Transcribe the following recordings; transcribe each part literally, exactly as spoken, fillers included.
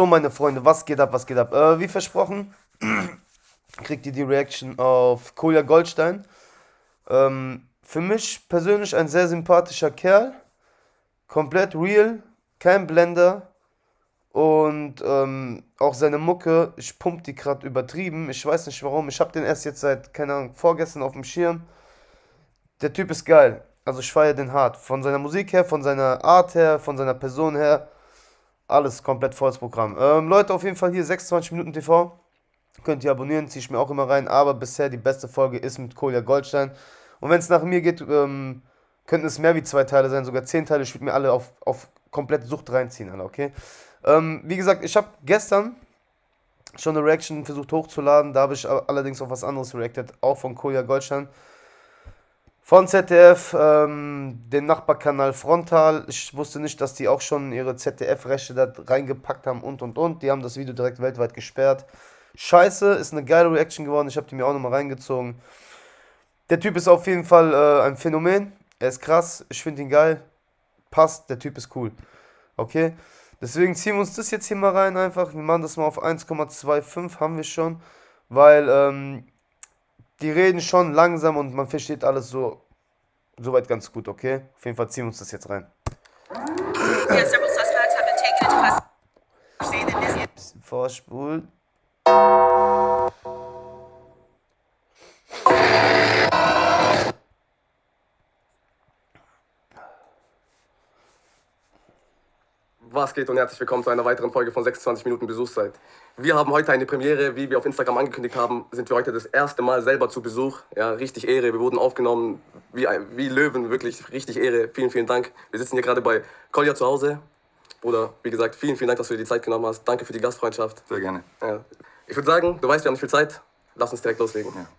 So, meine Freunde, was geht ab, was geht ab? Äh, wie versprochen, kriegt ihr die Reaction auf Kolja Goldstein. Ähm, für mich persönlich ein sehr sympathischer Kerl. Komplett real, kein Blender. Und ähm, auch seine Mucke, ich pump die gerade übertrieben. Ich weiß nicht warum. Ich habe den erst jetzt seit, keine Ahnung, vorgestern auf dem Schirm. Der Typ ist geil. Also ich feiere den hart. Von seiner Musik her, von seiner Art her, von seiner Person her. Alles komplett volles Programm. Ähm, Leute, auf jeden Fall hier sechsundzwanzig Minuten T V. Könnt ihr abonnieren, ziehe ich mir auch immer rein. Aber bisher die beste Folge ist mit Kolja Goldstein. Und wenn es nach mir geht, ähm, könnten es mehr wie zwei Teile sein, sogar zehn Teile. Ich würde mir alle auf, auf komplett Sucht reinziehen, alle, okay? Ähm, wie gesagt, ich habe gestern schon eine Reaction versucht hochzuladen. Da habe ich allerdings auf was anderes reacted, auch von Kolja Goldstein. Von Z D F, ähm, den Nachbarkanal Frontal. Ich wusste nicht, dass die auch schon ihre Z D F-Rechte da reingepackt haben und und und. Die haben das Video direkt weltweit gesperrt. Scheiße, ist eine geile Reaction geworden. Ich habe die mir auch nochmal reingezogen. Der Typ ist auf jeden Fall äh, ein Phänomen. Er ist krass. Ich finde ihn geil. Passt. Der Typ ist cool. Okay? Deswegen ziehen wir uns das jetzt hier mal rein einfach. Wir machen das mal auf eins Komma fünfundzwanzig. Haben wir schon. Weil, ähm, die reden schon langsam und man versteht alles so soweit ganz gut, okay? Auf jeden Fall ziehen wir uns das jetzt rein. Bisschen vorspult. Was geht und herzlich willkommen zu einer weiteren Folge von sechsundzwanzig Minuten Besuchszeit. Wir haben heute eine Premiere, wie wir auf Instagram angekündigt haben, sind wir heute das erste Mal selber zu Besuch. Ja, richtig Ehre, wir wurden aufgenommen wie, wie Löwen, wirklich richtig Ehre. Vielen, vielen Dank. Wir sitzen hier gerade bei Kolja zu Hause. Bruder, wie gesagt, vielen, vielen Dank, dass du dir die Zeit genommen hast. Danke für die Gastfreundschaft. Sehr gerne. Ja. Ich würde sagen, du weißt, wir haben nicht viel Zeit. Lass uns direkt loslegen. Ja.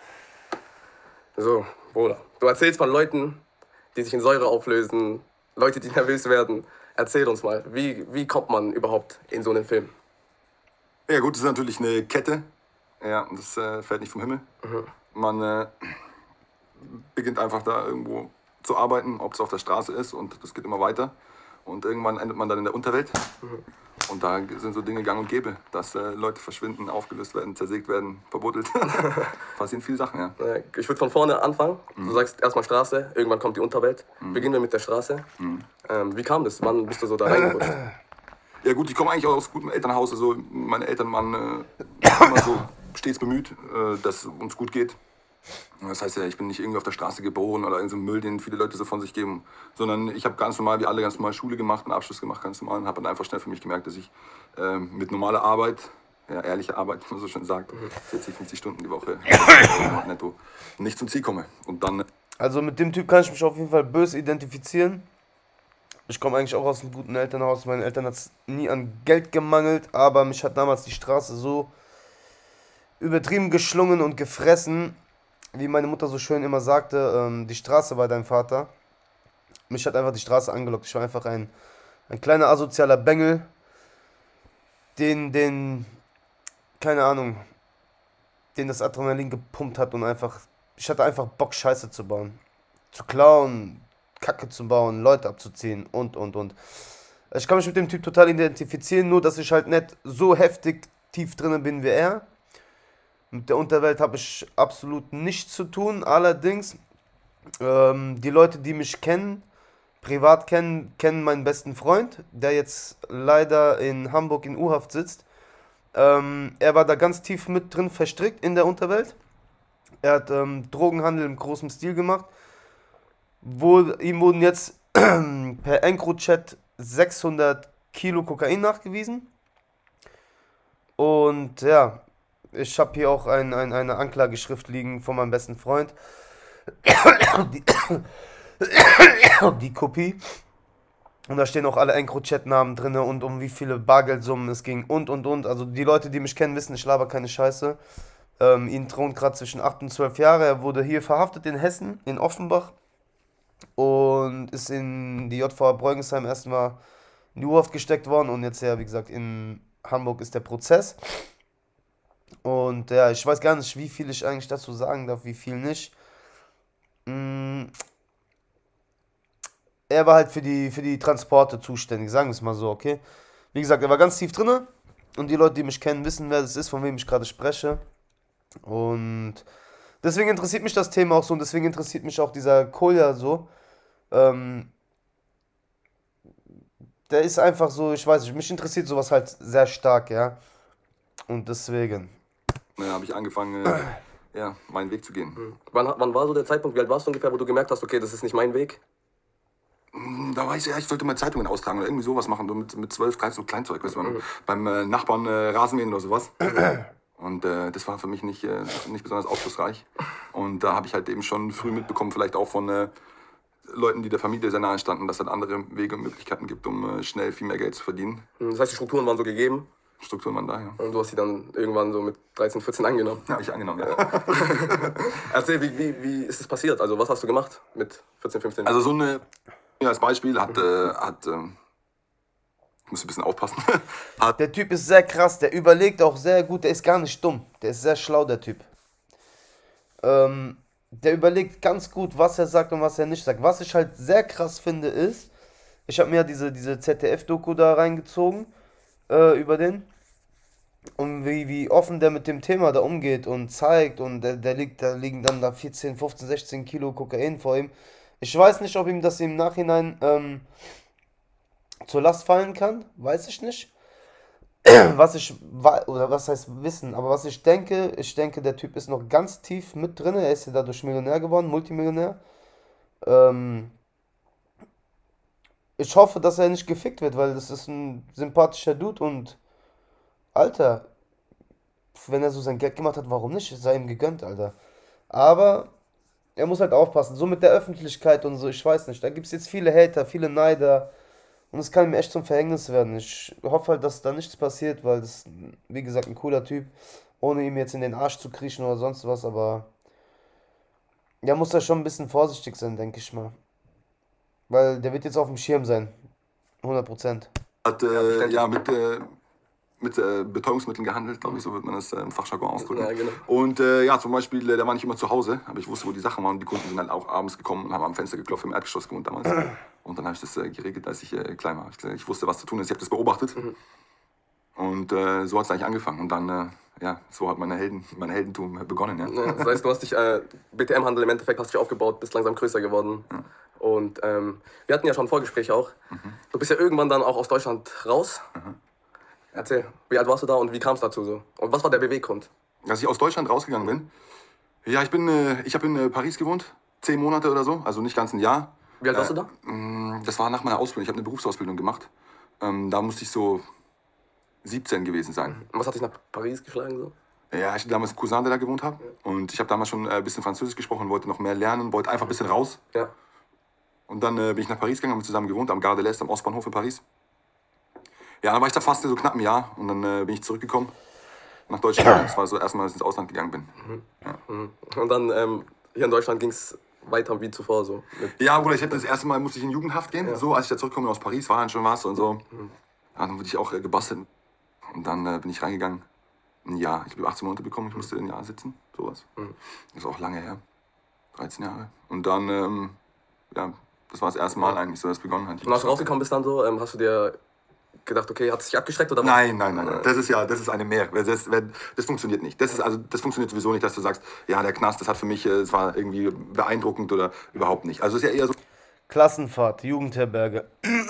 So, Bruder, du erzählst von Leuten, die sich in Säure auflösen, Leute, die nervös werden. Erzähl uns mal, wie, wie kommt man überhaupt in so einen Film? Ja gut, das ist natürlich eine Kette. Ja, das äh, fällt nicht vom Himmel. Mhm. Man äh, beginnt einfach da irgendwo zu arbeiten, ob es auf der Straße ist, und das geht immer weiter. Und irgendwann endet man dann in der Unterwelt. Mhm. Und da sind so Dinge gang und gäbe, dass äh, Leute verschwinden, aufgelöst werden, zersägt werden, verbuddelt. Passieren viele Sachen, ja. Ich würde von vorne anfangen. Mhm. Du sagst erstmal Straße, irgendwann kommt die Unterwelt. Mhm. Beginnen wir mit der Straße. Mhm. Ähm, wie kam das? Wann bist du so da reingerutscht? Ja gut, ich komme eigentlich aus gutem Elternhaus. Also meine Eltern waren äh, immer so stets bemüht, äh, dass es uns gut geht. Das heißt ja, ich bin nicht irgendwie auf der Straße geboren oder irgendein Müll, den viele Leute so von sich geben, sondern ich habe ganz normal, wie alle, ganz normal Schule gemacht, einen Abschluss gemacht, ganz normal, und habe dann einfach schnell für mich gemerkt, dass ich äh, mit normaler Arbeit, ja, ehrliche Arbeit, wie man so schön sagt, vierzig, fünfzig Stunden die Woche netto, nicht zum Ziel komme. Und dann... Also mit dem Typ kann ich mich auf jeden Fall böse identifizieren. Ich komme eigentlich auch aus einem guten Elternhaus. Meinen Eltern hat es nie an Geld gemangelt, aber mich hat damals die Straße so übertrieben geschlungen und gefressen, wie meine Mutter so schön immer sagte, ähm, die Straße war dein Vater. Mich hat einfach die Straße angelockt. Ich war einfach ein, ein kleiner asozialer Bengel, den, den, keine Ahnung, den das Adrenalin gepumpt hat und einfach, ich hatte einfach Bock, Scheiße zu bauen. Zu klauen, Kacke zu bauen, Leute abzuziehen und, und, und. Ich kann mich mit dem Typ total identifizieren, nur dass ich halt nicht so heftig tief drin bin wie er. Mit der Unterwelt habe ich absolut nichts zu tun. Allerdings, ähm, die Leute, die mich kennen, privat kennen, kennen meinen besten Freund, der jetzt leider in Hamburg in U-Haft sitzt. Ähm, er war da ganz tief mit drin verstrickt in der Unterwelt. Er hat ähm, Drogenhandel im großen Stil gemacht. Wo, ihm wurden jetzt per EncroChat sechshundert Kilo Kokain nachgewiesen. Und ja, ich habe hier auch ein, ein, eine Anklageschrift liegen von meinem besten Freund. Die, die Kopie. Und da stehen auch alle EncroChat-Namen drin und um wie viele Bargeldsummen es ging und und und. Also die Leute, die mich kennen, wissen, ich laber keine Scheiße. Ähm, ihn thront gerade zwischen acht und zwölf Jahre. Er wurde hier verhaftet in Hessen, in Offenbach. Und ist in die J V A Bräuningsheim erstmal in die U-Haft gesteckt worden. Und jetzt ja, wie gesagt, in Hamburg ist der Prozess. Und ja, ich weiß gar nicht, wie viel ich eigentlich dazu sagen darf, wie viel nicht. Mm. Er war halt für die, für die Transporte zuständig, sagen wir es mal so, okay? Wie gesagt, er war ganz tief drinne. Und die Leute, die mich kennen, wissen, wer das ist, von wem ich gerade spreche. Und deswegen interessiert mich das Thema auch so und deswegen interessiert mich auch dieser Kolja so. Ähm, der ist einfach so, ich weiß nicht, mich interessiert sowas halt sehr stark, ja. Und deswegen. Da habe ich angefangen, äh, ja, meinen Weg zu gehen. Mhm. Wann, wann war so der Zeitpunkt, wie alt warst du ungefähr, wo du gemerkt hast, okay, das ist nicht mein Weg? Da war ich so, ja, ich sollte mal Zeitungen austragen oder irgendwie sowas machen, so mit, mit zwölf, dreizehn, so Kleinzeug, weißt du, mhm. beim äh, Nachbarn äh, Rasenmähen oder sowas. Und äh, das war für mich nicht, äh, nicht besonders aufschlussreich. Und da habe ich halt eben schon früh mitbekommen, vielleicht auch von äh, Leuten, die der Familie sehr nahe standen, dass es halt andere Wege und Möglichkeiten gibt, um äh, schnell viel mehr Geld zu verdienen. Das heißt, die Strukturen waren so gegeben? Strukturen waren da, ja. Und du hast sie dann irgendwann so mit dreizehn, vierzehn angenommen? Ja, habe ich angenommen, ja. Erzähl, wie, wie, wie ist es passiert? Also was hast du gemacht mit vierzehn, fünfzehn? Also so eine, als Beispiel hat, äh, hat äh, ich muss ein bisschen aufpassen. hat Der Typ ist sehr krass, der überlegt auch sehr gut, der ist gar nicht dumm. Der ist sehr schlau, der Typ. Ähm, der überlegt ganz gut, was er sagt und was er nicht sagt. Was ich halt sehr krass finde ist, ich habe mir ja diese, diese Z D F-Doku da reingezogen, äh, über den. Und wie, wie offen der mit dem Thema da umgeht und zeigt und der, der liegt, da liegen dann da vierzehn, fünfzehn, sechzehn Kilo Kokain vor ihm. Ich weiß nicht, ob ihm das im Nachhinein ähm, zur Last fallen kann, weiß ich nicht. Was ich, oder was heißt wissen, aber was ich denke, ich denke, der Typ ist noch ganz tief mit drin, er ist ja dadurch Millionär geworden, Multimillionär. Ähm, ich hoffe, dass er nicht gefickt wird, weil das ist ein sympathischer Dude und Alter, wenn er so sein Geld gemacht hat, warum nicht? Es sei ihm gegönnt, Alter. Aber er muss halt aufpassen, so mit der Öffentlichkeit und so, ich weiß nicht. Da gibt es jetzt viele Hater, viele Neider und es kann ihm echt zum Verhängnis werden. Ich hoffe halt, dass da nichts passiert, weil das, wie gesagt, ein cooler Typ, ohne ihm jetzt in den Arsch zu kriechen oder sonst was, aber ja, muss er schon ein bisschen vorsichtig sein, denke ich mal. Weil der wird jetzt auf dem Schirm sein, hundert Prozent. hat äh, ja mit, äh, mit äh, Betäubungsmitteln gehandelt, glaube ich, so wird man das äh, im Fachjargon ausdrücken. Ja, genau. Und äh, ja, zum Beispiel, äh, der war nicht immer zu Hause, aber ich wusste, wo die Sachen waren. Die Kunden sind halt auch abends gekommen und haben am Fenster geklopft, im Erdgeschoss gewohnt damals. Und dann habe ich das äh, geregelt, als ich äh, klein war. Ich, ich wusste, was zu tun ist, ich habe das beobachtet. Mhm. Und äh, so hat es eigentlich angefangen. Und dann, äh, ja, so hat meine Helden, mein Heldentum begonnen. Ja. Ja, das heißt, du hast dich, äh, B T M-Handel im Endeffekt hast dich aufgebaut, bist langsam größer geworden. Ja. Und ähm, wir hatten ja schon ein Vorgespräch auch. Mhm. Du bist ja irgendwann dann auch aus Deutschland raus. Mhm. Erzähl, wie alt warst du da und wie kam es dazu so? Und was war der Beweggrund? Dass ich aus Deutschland rausgegangen bin? Ja, ich bin, äh, ich habe in äh, Paris gewohnt, zehn Monate oder so, also nicht ganz ein Jahr. Wie alt warst äh, du da? Mh, das war nach meiner Ausbildung, ich habe eine Berufsausbildung gemacht. Ähm, da musste ich so siebzehn gewesen sein. Und was hat dich nach Paris geschlagen so? Ja, ich hatte damals einen Cousin, der da gewohnt hat. Ja. Und ich habe damals schon ein bisschen Französisch gesprochen, wollte noch mehr lernen, wollte einfach ein bisschen raus. Ja. Und dann äh, bin ich nach Paris gegangen, haben wir zusammen gewohnt, am Gare de l'Est, am Ostbahnhof in Paris. Ja, dann war ich da fast so knapp ein Jahr und dann äh, bin ich zurückgekommen nach Deutschland. Das war so erstmal, als ich ins Ausland gegangen bin. Mhm. Ja. Und dann ähm, hier in Deutschland ging es weiter wie zuvor so? Ja, Bruder, ich hätte das erste Mal musste ich in Jugendhaft gehen. Ja. So, als ich da zurückkomme aus Paris, war dann schon was und so. Mhm. Ja, dann wurde ich auch äh, gebastelt. Und dann äh, bin ich reingegangen. Ein Jahr. Ich habe achtzehn Monate bekommen, ich musste ein Jahr sitzen. Sowas. Mhm. Das ist auch lange her. dreizehn Jahre. Und dann, ähm, ja, das war das erste Mal eigentlich so, dass es begonnen hat. Und als du rausgekommen bist dann so, ähm, hast du dir gedacht, okay, hat es dich abgeschreckt oder was? Nein, nein, nein, nein. Das ist ja, das ist eine Mehr. Das, das funktioniert nicht. Das ist also, das funktioniert sowieso nicht, dass du sagst, ja, der Knast, das hat für mich, es war irgendwie beeindruckend oder überhaupt nicht. Also es ist ja eher so. Klassenfahrt, Jugendherberge.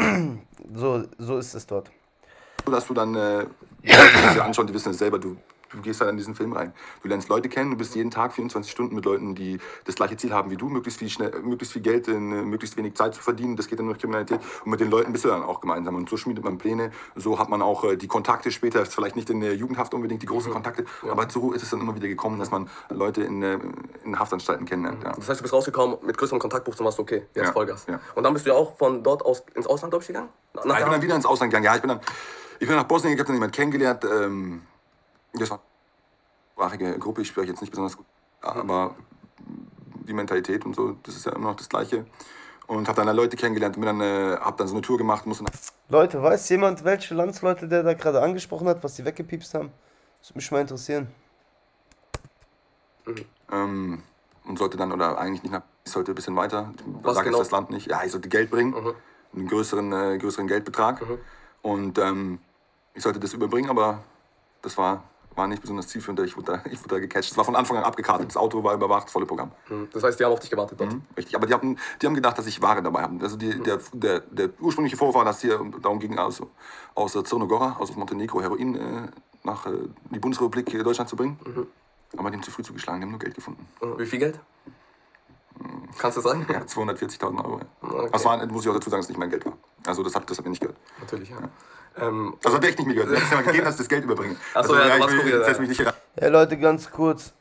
so, so ist es dort. Dass du dann, äh, die dir anschauen, die wissen es selber, du, du gehst halt in diesen Film rein. Du lernst Leute kennen, du bist jeden Tag vierundzwanzig Stunden mit Leuten, die das gleiche Ziel haben wie du, möglichst viel, schnell, möglichst viel Geld in äh, möglichst wenig Zeit zu verdienen, das geht dann durch Kriminalität. Und mit den Leuten bist du dann auch gemeinsam. Und so schmiedet man Pläne, so hat man auch äh, die Kontakte später, vielleicht nicht in der Jugendhaft unbedingt die großen mhm. Kontakte, ja. aber so ist es dann immer wieder gekommen, dass man Leute in, äh, in Haftanstalten kennenlernt. Ja. Das heißt, du bist rausgekommen mit größerem Kontaktbuch und warst okay, jetzt ja. Vollgas. Ja. Und dann bist du ja auch von dort aus ins Ausland, glaube ich, gegangen? Nach ja, ich bin dann wieder ins Ausland gegangen. Ja, ich bin dann, ich bin nach Bosnien, ich habe dann jemanden kennengelernt. Ähm, das war eine sprachige Gruppe, ich spreche jetzt nicht besonders gut, aber die Mentalität und so, das ist ja immer noch das Gleiche. Und habe dann Leute kennengelernt und dann, äh, habe dann so eine Tour gemacht. Musste Leute, weiß jemand, welche Landsleute der da gerade angesprochen hat, was die weggepiepst haben? Das würde mich mal interessieren. Mhm. Ähm, und sollte dann, oder eigentlich nicht nach, ich sollte ein bisschen weiter, was sage genau? jetzt das Land nicht, ja, ich sollte Geld bringen, mhm. einen größeren, äh, größeren Geldbetrag. Mhm. Und ähm, ich sollte das überbringen, aber das war, war nicht besonders zielführend. Ich wurde, da, ich wurde da gecatcht. Es war von Anfang an abgekartet. Das Auto war überwacht, volle Programm. Das heißt, die haben auf dich gewartet dort? Mhm, richtig, aber die haben, die haben gedacht, dass ich Ware dabei habe. Also die, der, der, der ursprüngliche Vorwurf war, dass hier darum ging, aus, aus Crnogora, aus Montenegro, Heroin äh, nach äh, die Bundesrepublik Deutschland zu bringen. Mhm. Aber die haben zu früh zugeschlagen, die haben nur Geld gefunden. Wie viel Geld? Kannst du sagen? Ja, zweihundertvierzigtausend Euro. Ja. Okay. Das war, muss ich auch dazu sagen, dass es nicht mein Geld war. Also das hat das hab ich nicht gehört. Natürlich, ja. ja. Ähm, also hat echt nicht mir gehört. Ich habe gegeben, dass ich das Geld überbringe. Achso, also, ja, ja, du ich, warst will, cool, ich, mich nicht hier. Ja, Leute, ganz kurz.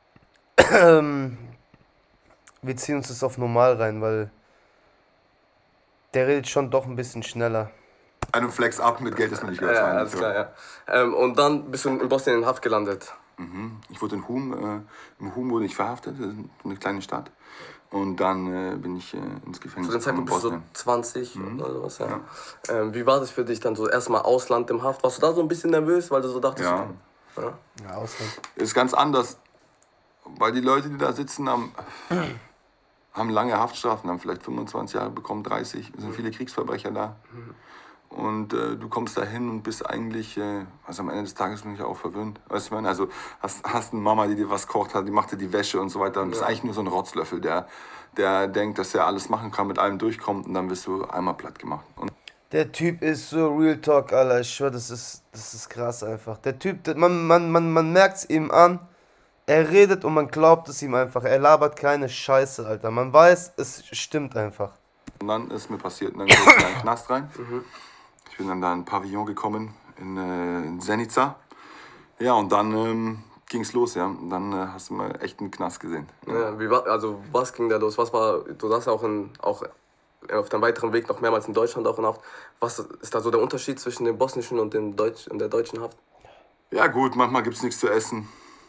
Wir ziehen uns das auf normal rein, weil der redet schon doch ein bisschen schneller. Einen Flex ab, mit Geld ist mir nicht gehört. Ja, alles klar, ja. Ähm, und dann bist du in Bosnien in Haft gelandet. Mhm. Ich wurde in Hum, äh, im Hum wurde ich verhaftet, das ist eine kleine Stadt. Und dann äh, bin ich äh, ins Gefängnis. Zu dem Zeitpunkt bist du so zwanzig mhm. oder sowas, ja. ja. Ähm, wie war das für dich dann so erstmal Ausland im Haft? Warst du da so ein bisschen nervös, weil du so dachtest? Ja. Ja, ja Ausland. Ist ganz anders, weil die Leute, die da sitzen, haben, haben lange Haftstrafen, haben vielleicht fünfundzwanzig Jahre bekommen, dreißig. Es sind viele Kriegsverbrecher da. Mhm. Und äh, du kommst da hin und bist eigentlich, äh, also am Ende des Tages bin ich auch verwöhnt. Weißt du, also hast, hast eine Mama, die dir was kocht hat, die macht dir die Wäsche und so weiter. Und ja. bist eigentlich nur so ein Rotzlöffel, der, der denkt, dass er alles machen kann, mit allem durchkommt und dann wirst du einmal platt gemacht. Und der Typ ist so Real Talk, Alter. Ich schwör, das ist, das ist krass einfach. Der Typ, man, man, man, man merkt es ihm an. Er redet und man glaubt es ihm einfach. Er labert keine Scheiße, Alter. Man weiß, es stimmt einfach. Und dann ist mir passiert, dann bin ich in einen Knast rein. Mhm. Ich bin dann da in ein Pavillon gekommen, in, äh, in Zenica. Ja, und dann ähm, ging es los, ja. Und dann äh, hast du mal echt einen Knast gesehen. Ja. Ja, wie war, also was ging da los? Was war, du saßt auch, in, auch auf deinem weiteren Weg noch mehrmals in Deutschland auch in Haft. Was ist da so der Unterschied zwischen dem bosnischen und, dem Deutsch, und der deutschen Haft? Ja gut, manchmal gibt es nichts zu essen.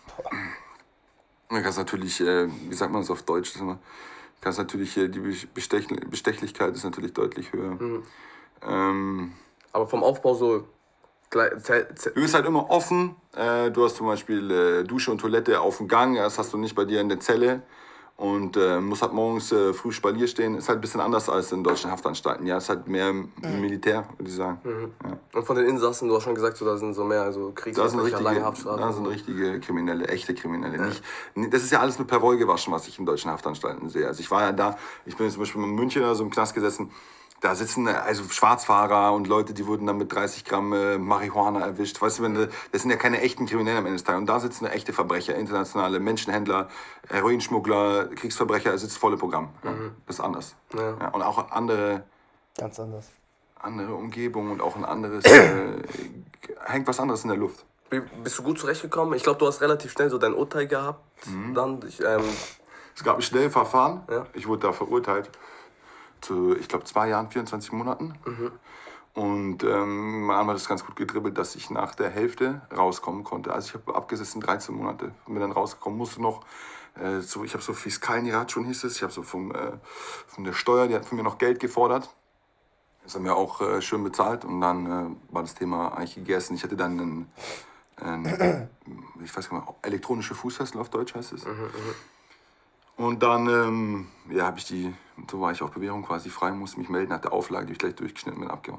Du kannst natürlich, äh, wie sagt man es auf Deutsch, du kannst natürlich, äh, die Bestech Bestechlichkeit ist natürlich deutlich höher. Mhm. Ähm, Aber vom Aufbau so... Du bist halt immer offen. Äh, du hast zum Beispiel äh, Dusche und Toilette auf dem Gang. Das hast du nicht bei dir in der Zelle. Und äh, musst halt morgens äh, früh Spalier stehen. Ist halt ein bisschen anders als in deutschen Haftanstalten. Ja, ist halt mehr mhm. Militär, würde ich sagen. Mhm. Ja. Und von den Insassen, du hast schon gesagt, so, da sind so mehr also Kriegsverbrecher, lange Haftstrafen. Da sind richtige Kriminelle, echte Kriminelle. Ja. Nicht, das ist ja alles mit per Woll gewaschen, was ich in deutschen Haftanstalten sehe. Also ich war ja da, ich bin zum Beispiel in München so im Knast gesessen. Da sitzen also Schwarzfahrer und Leute, die wurden dann mit dreißig Gramm äh, Marihuana erwischt. Weißt du, wenn du, das sind ja keine echten Kriminellen am Ende des Tages. Und da sitzen echte Verbrecher, internationale Menschenhändler, Heroinschmuggler, Kriegsverbrecher, es sitzt volle Programm. Ja. Mhm. Das ist anders. Ja. Ja, und auch andere... Ganz anders. Andere Umgebung und auch ein anderes... äh, hängt was anderes in der Luft. Wie, bist du gut zurechtgekommen? Ich glaube, du hast relativ schnell so dein Urteil gehabt. Mhm. Dann, ich, ähm es gab ein Schnellverfahren. Ja. Ich wurde da verurteilt. Zu, ich glaube, zwei Jahren, vierundzwanzig Monaten. Mhm. Und ähm, mein Anwalt ist ganz gut gedribbelt, dass ich nach der Hälfte rauskommen konnte. Also ich habe abgesessen dreizehn Monate, bin dann rausgekommen, musste noch, äh, so, ich habe so Fiskalnirat schon hieß es, ich habe so vom, äh, von der Steuer, die hat von mir noch Geld gefordert. Das haben wir auch äh, schön bezahlt und dann äh, war das Thema eigentlich gegessen. Ich hatte dann einen, einen ich weiß gar nicht mehr, elektronische Fußfessel auf Deutsch heißt es. Mhm, und dann ähm, ja, habe ich die, so war ich auf Bewährung quasi frei, musste mich melden, hatte Auflage, die ich gleich durchgeschnitten bin, abgehauen.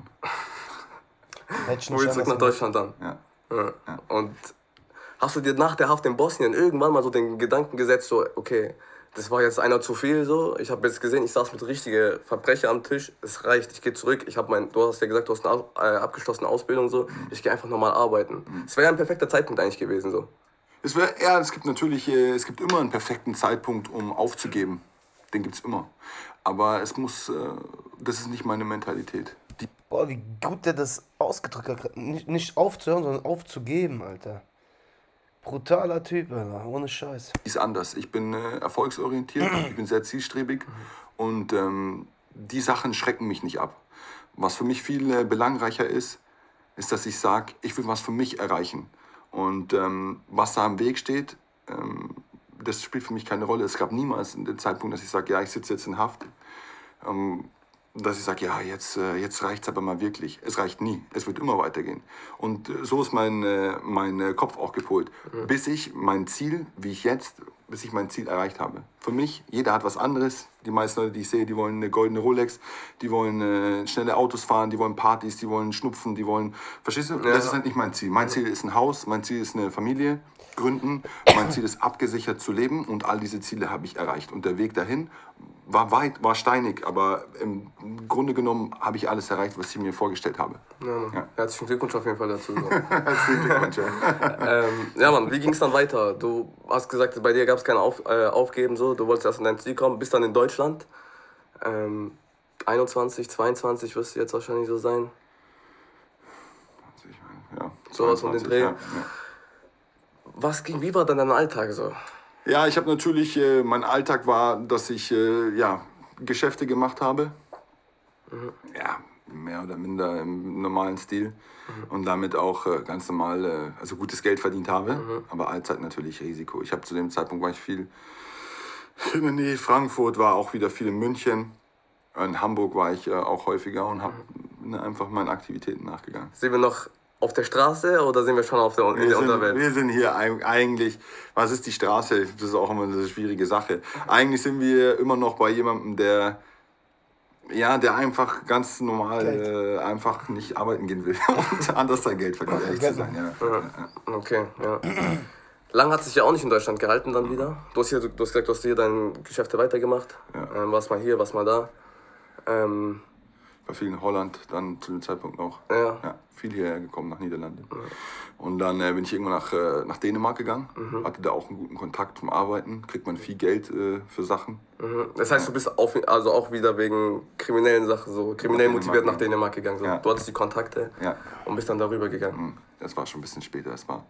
Wo zurück nach Deutschland dann? Ja. Ja. Ja. Und hast du dir nach der Haft in Bosnien irgendwann mal so den Gedanken gesetzt, so, okay, das war jetzt einer zu viel, so, ich habe jetzt gesehen, ich saß mit richtigen Verbrechern am Tisch, es reicht, ich gehe zurück, ich habe mein, du hast ja gesagt, du hast eine äh, abgeschlossene Ausbildung, so, mhm. ich gehe einfach nochmal arbeiten. Es mhm. wäre ja ein perfekter Zeitpunkt eigentlich gewesen, so. Es wär, ja, es gibt natürlich, äh, es gibt immer einen perfekten Zeitpunkt, um aufzugeben. Den gibt's immer. Aber es muss, äh, das ist nicht meine Mentalität. Die Boah, wie gut der das ausgedrückt hat. Nicht, nicht aufzuhören, sondern aufzugeben, Alter. Brutaler Typ, Alter. Ohne Scheiß. Ist anders. Ich bin äh, erfolgsorientiert, ich bin sehr zielstrebig und ähm, die Sachen schrecken mich nicht ab. Was für mich viel äh, belangreicher ist, ist, dass ich sage, ich will was für mich erreichen. Und ähm, was da im Weg steht, ähm, das spielt für mich keine Rolle. Es gab niemals den Zeitpunkt, dass ich sage, ja, ich sitze jetzt in Haft. Ähm, dass ich sage, ja, jetzt, äh, jetzt reicht es aber mal wirklich. Es reicht nie. Es wird immer weitergehen. Und äh, so ist mein, äh, mein äh, Kopf auch gepolt. Mhm. Bis ich mein Ziel, wie ich jetzt bis ich mein Ziel erreicht habe. Für mich, jeder hat was anderes. Die meisten Leute, die ich sehe, die wollen eine goldene Rolex, die wollen äh, schnelle Autos fahren, die wollen Partys, die wollen schnupfen, die wollen... Verstehst du? Ja. Das ist halt nicht mein Ziel. Mein Ziel ist ein Haus, mein Ziel ist eine Familie gründen, mein Ziel ist abgesichert zu leben und all diese Ziele habe ich erreicht. Und der Weg dahin war weit, war steinig, aber im Grunde genommen habe ich alles erreicht, was ich mir vorgestellt habe. Ja, Mann. Ja. Herzlichen Glückwunsch auf jeden Fall dazu. So. Herzlichen Glückwunsch, ja. ähm, ja, Mann, wie ging es dann weiter? Du hast gesagt, bei dir gab es kein Auf, äh, Aufgeben, so. Du wolltest erst in dein Ziel kommen, bist dann in Deutschland. Ähm, einundzwanzig, zweiundzwanzig wirst du jetzt wahrscheinlich so sein. Ja, sowas um den Dreh. Ja, ja. Was ging, wie war dann dein Alltag so? Ja, ich habe natürlich, äh, mein Alltag war, dass ich äh, ja, Geschäfte gemacht habe. Mhm. Ja, mehr oder minder im normalen Stil. Mhm. Und damit auch äh, ganz normal, äh, also gutes Geld verdient habe. Mhm. Aber allzeit natürlich Risiko. Ich habe zu dem Zeitpunkt war ich viel in der Nähe Frankfurt, war auch wieder viel in München. In Hamburg war ich äh, auch häufiger und habe mhm. einfach meinen Aktivitäten nachgegangen. Sehen wir noch auf der Straße oder sind wir schon auf der, in wir der sind, Unterwelt? Wir sind hier eigentlich, was ist die Straße? Das ist auch immer eine schwierige Sache. Eigentlich sind wir immer noch bei jemandem, der, ja, der einfach ganz normal äh, einfach nicht arbeiten gehen will und anders sein Geld verdient, ehrlich zu sein. Ja. Ja. Okay, ja. Lang hat sich ja auch nicht in Deutschland gehalten dann wieder. Du hast, hier, du hast gesagt, du hast hier deine Geschäfte weitergemacht. Ja. Ähm, warst mal hier, warst mal da. Ähm, war viel in Holland, dann zu dem Zeitpunkt noch. Ja. Ja, viel hierher gekommen, nach Niederlande. Ja. Und dann äh, bin ich irgendwann nach, äh, nach Dänemark gegangen, mhm. hatte da auch einen guten Kontakt zum Arbeiten, kriegt man viel Geld äh, für Sachen. Mhm. Das heißt, du bist auf, also auch wieder wegen kriminellen Sachen, so kriminell nach motiviert nach Dänemark gegangen. So. Ja. Du hattest die Kontakte ja. und bist dann darüber gegangen. Das war schon ein bisschen später, das war...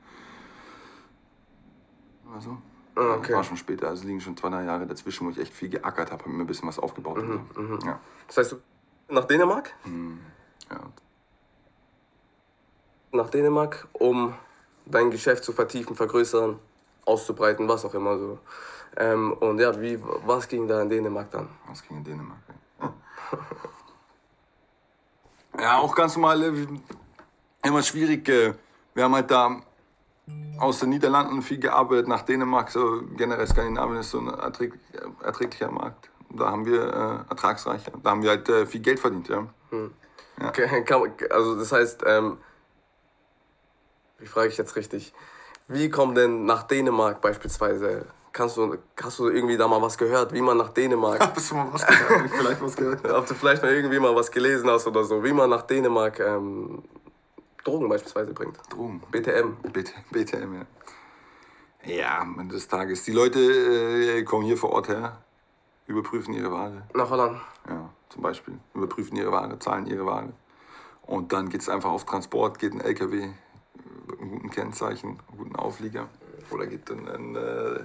Also, okay. Das war schon später, also liegen schon zwei, drei Jahre dazwischen, wo ich echt viel geackert habe, habe mir ein bisschen was aufgebaut. Mhm. Mhm. Ja. Das heißt, du nach Dänemark? Mhm. Ja. Nach Dänemark, um dein Geschäft zu vertiefen, vergrößern, auszubreiten, was auch immer so. Ähm, und ja, wie, was ging da in Dänemark dann? Was ging in Dänemark? Ja, ja auch ganz normal, äh, immer schwierig. Äh, wir haben halt da aus den Niederlanden viel gearbeitet, nach Dänemark, so generell Skandinavien ist so ein erträg, erträglicher Markt. Da haben wir äh, ertragsreicher, da haben wir halt äh, viel Geld verdient, ja. Hm. Ja. Okay, also das heißt, ähm, wie frage ich jetzt richtig, wie kommt denn nach Dänemark beispielsweise? Kannst du, hast du irgendwie da mal was gehört, wie man nach Dänemark... Hast du mal was gehört? Vielleicht was gehört? Ob du vielleicht mal irgendwie mal was gelesen hast oder so, wie man nach Dänemark ähm, Drogen beispielsweise bringt. Drogen? B T M. B T M, ja. Ja, am Ende des Tages. Die Leute äh, kommen hier vor Ort her, überprüfen ihre Ware. Nach Holland? Ja, zum Beispiel. Überprüfen ihre Ware, zahlen ihre Ware. Und dann geht es einfach auf Transport, geht ein L K W mit einem guten Kennzeichen, einem guten Auflieger. Oder geht dann ein... Äh,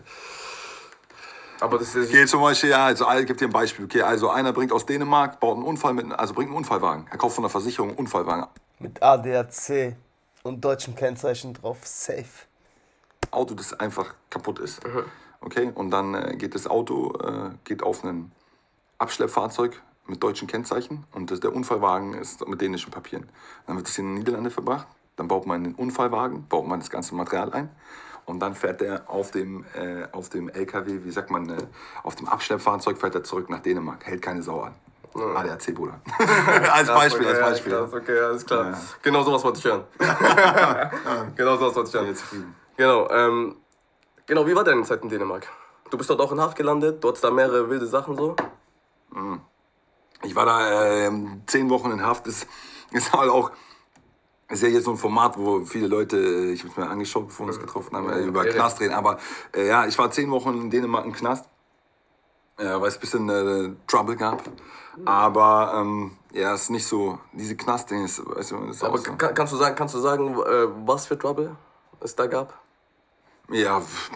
Aber das ist geht zum Beispiel, ja, also ich gebe dir ein Beispiel. Okay, also einer bringt aus Dänemark, baut einen Unfall mit, also bringt einen Unfallwagen. Er kauft von der Versicherung einen Unfallwagen. Mit A D A C und deutschem Kennzeichen drauf, safe. Auto, das einfach kaputt ist. Mhm. Okay, und dann äh, geht das Auto äh, geht auf ein Abschleppfahrzeug mit deutschen Kennzeichen und das, der Unfallwagen ist mit dänischen Papieren. Dann wird es in die Niederlande verbracht, dann baut man den Unfallwagen, baut man das ganze Material ein und dann fährt der auf dem, äh, auf dem L K W, wie sagt man, äh, auf dem Abschleppfahrzeug fährt er zurück nach Dänemark, hält keine Sau an. Mhm. A D A C, Bruder. als Beispiel, als Beispiel. Ja, okay, alles klar. Ja. Genau sowas wollte ich hören. Genau sowas wollte ich hören. Jetzt Genau, ähm, genau, wie war deine Zeit in Dänemark? Du bist dort auch in Haft gelandet, du hattest da mehrere wilde Sachen so? Ich war da äh, zehn Wochen in Haft, das ist halt auch, ist ja jetzt so ein Format, wo viele Leute, ich habe es mir angeschaut, bevor wir uns getroffen haben, äh, über Knast reden, aber äh, ja, ich war zehn Wochen in Dänemark im Knast, äh, weil es ein bisschen äh, Trouble gab, aber ähm, ja, es ist nicht so, diese Knast-Ding ist, weißt du, das ist Aber auch so. kann, kannst du sagen, kannst du sagen äh, was für Trouble es da gab? Ja,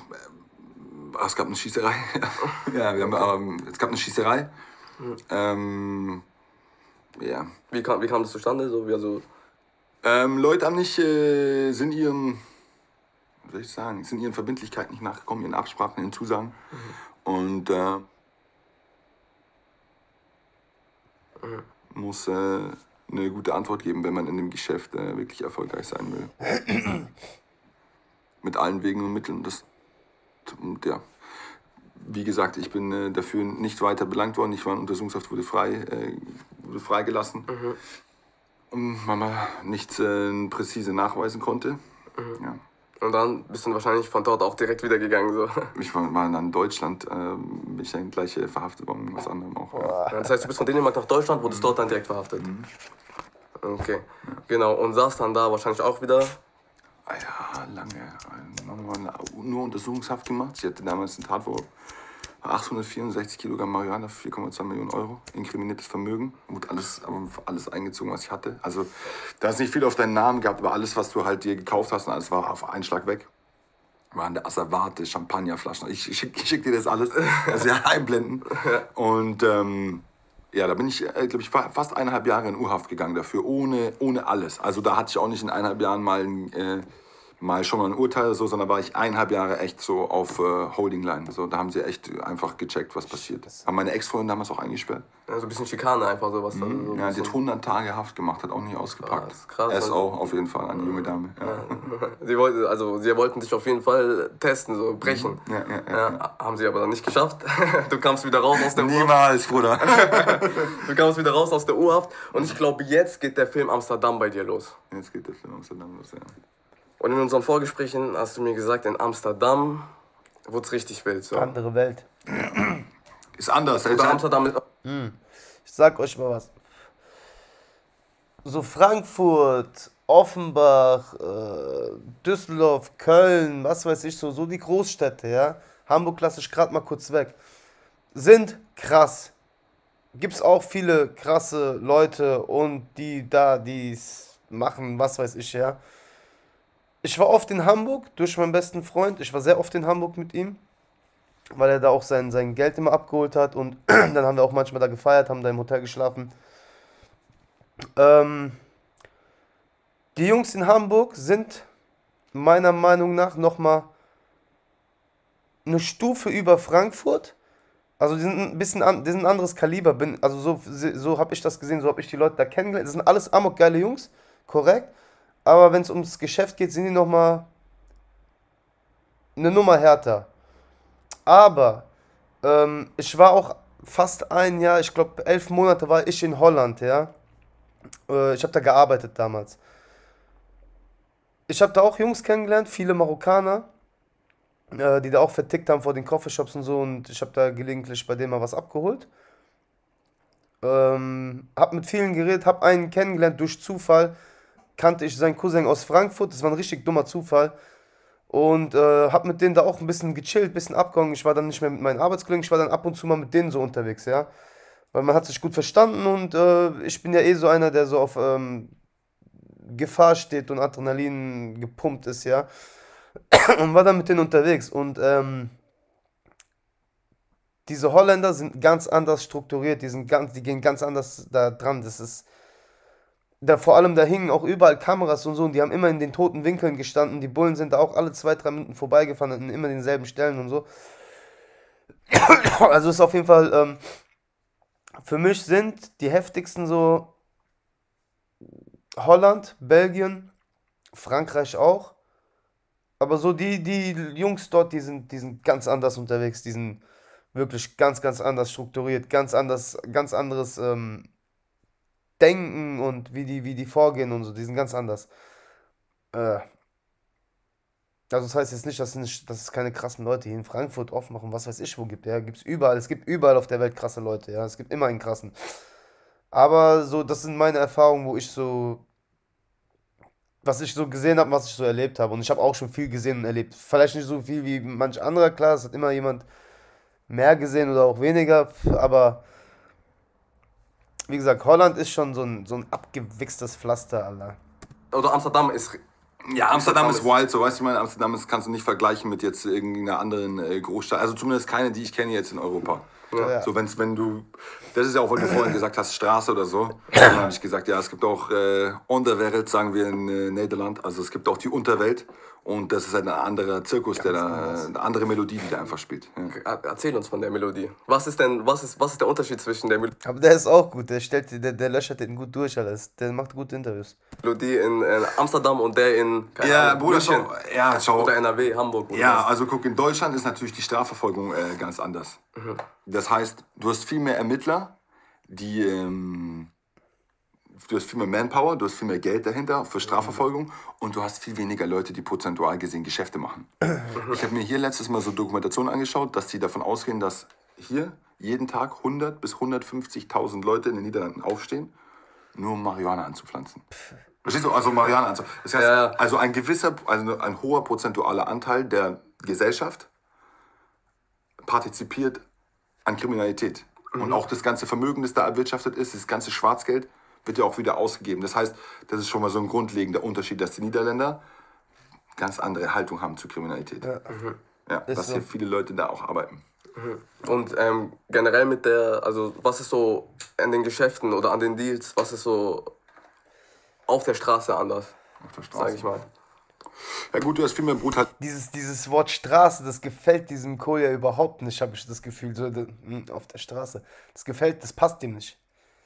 äh, es gab eine Schießerei. Ja, wir haben, ähm, es gab eine Schießerei. Mhm. Ähm, ja. Wie kam, wie kam das zustande? So, wie also ähm, Leute haben nicht, äh, sind ihren, wie soll ich sagen, sind ihren Verbindlichkeiten nicht nachgekommen, ihren Absprachen, ihren Zusagen. Mhm. Und äh, mhm. muss äh, eine gute Antwort geben, wenn man in dem Geschäft äh, wirklich erfolgreich sein will. Mit allen Wegen und Mitteln. Das, und ja, wie gesagt, ich bin äh, dafür nicht weiter belangt worden. Ich war in Untersuchungshaft, wurde, frei, äh, wurde freigelassen. Mhm. Und weil man nichts äh, präzise nachweisen konnte. Mhm. Ja. Und dann bist du wahrscheinlich von dort auch direkt wieder gegangen. So. Ich war, war dann in Deutschland, äh, bin ich dann gleich äh, verhaftet worden, was anderem auch. Ja. Ja, das heißt, du bist von Dänemark nach Deutschland, wurdest mhm. dort dann direkt verhaftet. Mhm. Okay, ja. Genau. Und saß dann da wahrscheinlich auch wieder? Ja, lange. Nur Untersuchungshaft gemacht. Ich hatte damals einen Tatvorwurf. achthundertvierundsechzig Kilogramm Marihuana, vier Komma zwei Millionen Euro, inkriminiertes Vermögen. Wurde alles, aber alles eingezogen, was ich hatte. Also da ist nicht viel auf deinen Namen gehabt, aber alles, was du halt dir gekauft hast, alles war auf einen Schlag weg. Waren der Asservate, Champagnerflaschen. Ich schicke schick dir das alles, also ja, einblenden. Und ähm, ja, da bin ich, äh, glaube ich, fast eineinhalb Jahre in U-Haft gegangen dafür, ohne, ohne alles. Also da hatte ich auch nicht in eineinhalb Jahren mal ein, äh, mal schon mal ein Urteil, so, sondern war ich eineinhalb Jahre echt so auf äh, Holding Line. So, da haben sie echt einfach gecheckt, was passiert. Haben meine Ex-Freundin damals auch eingesperrt. Ja, so ein bisschen Schikane einfach sowas. Mhm. Dann, so ja, die hat hundert Tage Haft gemacht, hat auch nicht ausgepackt. Krass, krass. S O auf jeden Fall, eine junge Dame. Ja. Ja. Sie, wollten, also, sie wollten dich auf jeden Fall testen, so brechen. Ja, ja, ja, ja, haben sie aber dann nicht geschafft. Du kamst wieder raus aus der U-Haft. Niemals, Bruder. Du kamst wieder raus aus der U-Haft. Und ich glaube, jetzt geht der Film Amsterdam bei dir los. Jetzt geht der Film Amsterdam los, ja. Und in unseren Vorgesprächen hast du mir gesagt, in Amsterdam wurde es richtig wild. So. Andere Welt. Ist anders. Oder Amsterdam ist... Hm. Ich sag euch mal was. So Frankfurt, Offenbach, äh, Düsseldorf, Köln, was weiß ich, so, so die Großstädte, ja. Hamburg lasse ich gerade mal kurz weg. Sind krass. Gibt's auch viele krasse Leute und die da, die machen, was weiß ich, ja. Ich war oft in Hamburg durch meinen besten Freund. Ich war sehr oft in Hamburg mit ihm, weil er da auch sein, sein Geld immer abgeholt hat. Und dann haben wir auch manchmal da gefeiert, haben da im Hotel geschlafen. Ähm, die Jungs in Hamburg sind meiner Meinung nach nochmal eine Stufe über Frankfurt. Also die sind ein bisschen an, die sind ein anderes Kaliber. Bin, also so, so habe ich das gesehen, so habe ich die Leute da kennengelernt. Das sind alles amok-geile Jungs, korrekt. Aber wenn es ums Geschäft geht, sind die nochmal eine Nummer härter. Aber ähm, ich war auch fast ein Jahr, ich glaube elf Monate war ich in Holland, ja. Äh, ich habe da gearbeitet damals. Ich habe da auch Jungs kennengelernt, viele Marokkaner, äh, die da auch vertickt haben vor den Coffeeshops und so. Und ich habe da gelegentlich bei denen mal was abgeholt. Ähm, hab mit vielen geredet, hab einen kennengelernt durch Zufall. Kannte ich seinen Cousin aus Frankfurt, das war ein richtig dummer Zufall. Und äh, hab mit denen da auch ein bisschen gechillt, ein bisschen abgehangen. Ich war dann nicht mehr mit meinen Arbeitskollegen, ich war dann ab und zu mal mit denen so unterwegs, ja. Weil man hat sich gut verstanden und äh, ich bin ja eh so einer, der so auf ähm, Gefahr steht und Adrenalin gepumpt ist, ja. Und war dann mit denen unterwegs. Und ähm, diese Holländer sind ganz anders strukturiert, die, sind ganz, die gehen ganz anders da dran. Das ist... Da, vor allem, da hingen auch überall Kameras und so und die haben immer in den toten Winkeln gestanden. Die Bullen sind da auch alle zwei, drei Minuten vorbeigefahren an immer denselben Stellen und so. Also ist auf jeden Fall, ähm, für mich sind die heftigsten so Holland, Belgien, Frankreich auch. Aber so die, die Jungs dort, die sind, die sind ganz anders unterwegs. Die sind wirklich ganz, ganz anders strukturiert, ganz anders, ganz anderes, ähm, Denken und wie die, wie die vorgehen und so, die sind ganz anders. Äh, also das heißt jetzt nicht, dass es, nicht, dass es keine krassen Leute hier in Frankfurt aufmachen, was weiß ich wo gibt. Ja, gibt's überall. Es gibt überall auf der Welt krasse Leute. Ja, es gibt immer einen krassen. Aber so, das sind meine Erfahrungen, wo ich so, was ich so gesehen habe, was ich so erlebt habe. Und ich habe auch schon viel gesehen und erlebt. Vielleicht nicht so viel wie manch anderer, klar. Es hat immer jemand mehr gesehen oder auch weniger. Aber wie gesagt, Holland ist schon so ein, so ein abgewichstes Pflaster, Alter. Oder Amsterdam ist... Ja, Amsterdam ist wild, so weißt du, ich meine, Amsterdam ist, kannst du nicht vergleichen mit jetzt irgendeiner anderen äh, Großstadt. Also zumindest keine, die ich kenne jetzt in Europa. Ja. So, wenn's, wenn du, das ist ja auch, weil du vorhin gesagt hast, Straße oder so. Dann habe ich gesagt, ja, es gibt auch äh, Onderwereld, sagen wir in äh, Nederland. Also es gibt auch die Unterwelt. Und das ist ein anderer Zirkus, der da, äh, eine andere Melodie, die da einfach spielt. Ja. Er- Erzähl uns von der Melodie. Was ist denn, was ist, was ist der Unterschied zwischen der Aber der ist auch gut, der stellt, der, der löchert den gut durch alles. Der macht gute Interviews. Melodie in, in Amsterdam und der in keine Ja, Ahnung, Bruder, München schau, ja, schau. oder N R W, Hamburg? Oder Ja, was? also guck, in Deutschland ist natürlich die Strafverfolgung äh, ganz anders. Das heißt, du hast viel mehr Ermittler, die, ähm, du hast viel mehr Manpower, du hast viel mehr Geld dahinter für Strafverfolgung und du hast viel weniger Leute, die prozentual gesehen Geschäfte machen. Ich habe mir hier letztes Mal so Dokumentationen angeschaut, dass die davon ausgehen, dass hier jeden Tag hundert bis hundertfünfzigtausend Leute in den Niederlanden aufstehen, nur um Marihuana anzupflanzen. Verstehst du? Also Marihuana anzupflanzen. Das heißt, Ja, ja. also ein gewisser, also ein hoher prozentualer Anteil der Gesellschaft partizipiert an Kriminalität. Und auch das ganze Vermögen, das da erwirtschaftet ist, das ganze Schwarzgeld, wird ja auch wieder ausgegeben. Das heißt, das ist schon mal so ein grundlegender Unterschied, dass die Niederländer ganz andere Haltung haben zur Kriminalität. Ja, ja Ist dass so. hier viele Leute da auch arbeiten. Und ähm, generell mit der, also was ist so an den Geschäften oder an den Deals, was ist so auf der Straße anders, Auf der sag Straße. ich mal. Ja gut, du hast viel mehr Brutalität. Dieses, dieses Wort Straße, das gefällt diesem Kolja überhaupt nicht, habe ich das Gefühl. So, de- hm, auf der Straße. Das gefällt, das passt ihm nicht.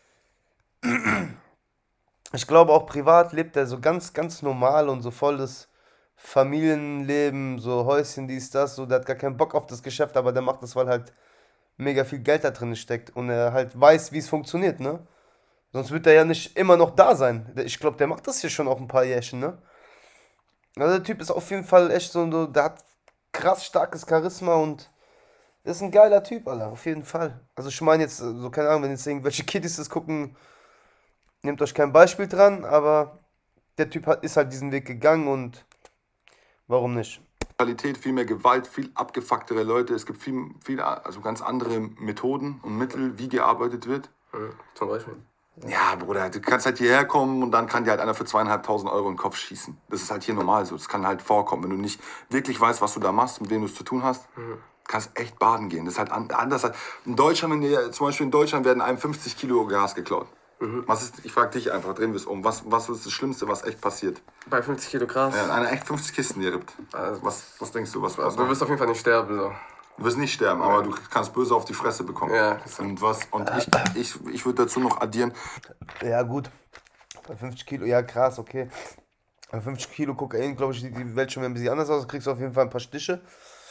Ich glaube auch privat lebt er so ganz, ganz normal und so volles Familienleben, so Häuschen, dies, das, so, der hat gar keinen Bock auf das Geschäft, aber der macht das, weil halt mega viel Geld da drin steckt und er halt weiß, wie es funktioniert, ne? Sonst wird er ja nicht immer noch da sein. Ich glaube, der macht das hier schon auch ein paar Jährchen, ne? Also der Typ ist auf jeden Fall echt so, so der hat krass starkes Charisma und ist ein geiler Typ, Alter, auf jeden Fall. Also ich meine jetzt, so keine Ahnung, wenn jetzt irgendwelche Kiddies das gucken, nehmt euch kein Beispiel dran, aber der Typ hat, ist halt diesen Weg gegangen und warum nicht? Viel mehr Gewalt, viel abgefucktere Leute. Es gibt viel, viel, also ganz andere Methoden und Mittel, wie gearbeitet wird. Mhm. Zum Beispiel. Ja, Bruder, du kannst halt hierher kommen und dann kann dir halt einer für zweieinhalbtausend Euro in den Kopf schießen. Das ist halt hier normal so. Das kann halt vorkommen. Wenn du nicht wirklich weißt, was du da machst, mit wem du es zu tun hast, kannst echt baden gehen. Das ist halt an- anders. als- In Deutschland, wenn dir, zum Beispiel in Deutschland werden einem fünfzig Kilo Gras geklaut. Was ist, ich frage dich einfach, drehen wir es um. Was, was ist das Schlimmste, was echt passiert? Bei fünfzig Kilo Gras, Ja, einer echt fünfzig Kisten hier rippt. Also- Was, was denkst du? Was, was du wirst auf jeden Fall nicht sterben. So. Du wirst nicht sterben, aber du kannst böse auf die Fresse bekommen. Ja. Und was? Und ich, ich, ich würde dazu noch addieren, Ja gut, bei fünfzig Kilo, ja krass, okay. Bei fünfzig Kilo Kokain, glaube ich, sieht die Welt schon wieder ein bisschen anders aus. Da kriegst du auf jeden Fall ein paar Stiche.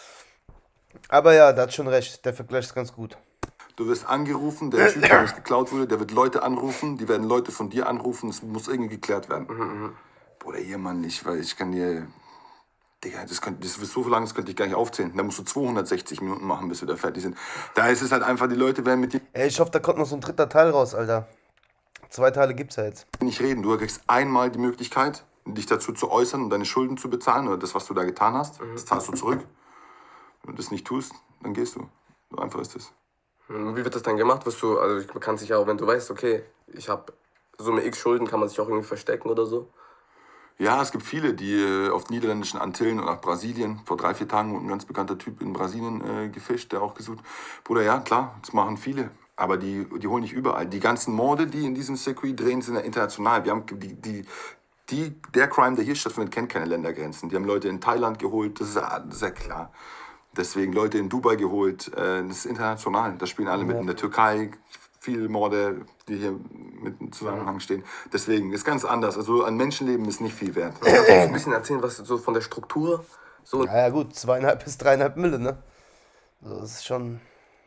Aber ja, der hat schon recht, der Vergleich ist ganz gut. du wirst angerufen, der Typ, der es geklaut wurde, der wird Leute anrufen, die werden Leute von dir anrufen, es muss irgendwie geklärt werden. Bruder, hier, Mann, ich, weil ich kann dir... Digga, das, könnt, das ist so lang, das könnte ich gar nicht aufzählen. Da musst du zweihundertsechzig Minuten machen, bis wir da fertig sind. Da ist es halt einfach, die Leute werden mit dir Ey, ich hoffe, da kommt noch so ein dritter Teil raus, Alter. Zwei Teile gibt's ja jetzt. nicht reden. Du kriegst einmal die Möglichkeit, dich dazu zu äußern und deine Schulden zu bezahlen oder das, was du da getan hast, das zahlst du zurück. Wenn du das nicht tust, dann gehst du. So einfach ist es. Und wie wird das dann gemacht? Wirst du, also man kann sich ja auch, wenn du weißt, okay, ich habe Summe X Schulden, kann man sich auch irgendwie verstecken oder so. Ja, es gibt viele, die äh, auf niederländischen Antillen und nach Brasilien, vor drei, vier Tagen ein ganz bekannter Typ in Brasilien äh, gefischt, der auch gesucht. Bruder, ja, klar, das machen viele. Aber die, die holen nicht überall. Die ganzen Morde, die in diesem Circuit drehen, sind ja international. Wir haben die, die, die, der Crime, der hier stattfindet, kennt keine Ländergrenzen. Die haben Leute in Thailand geholt, das ist ja, das ist ja klar. Deswegen Leute in Dubai geholt, äh, das ist international. Da spielen alle mit. In der Türkei viele Morde, die hier mit im Zusammenhang stehen. Deswegen ist ganz anders. Also ein Menschenleben ist nicht viel wert. Kannst du uns ein bisschen erzählen, was so von der Struktur so Ja, ja gut, zweieinhalb bis dreieinhalb Mille, ne? So, das ist schon.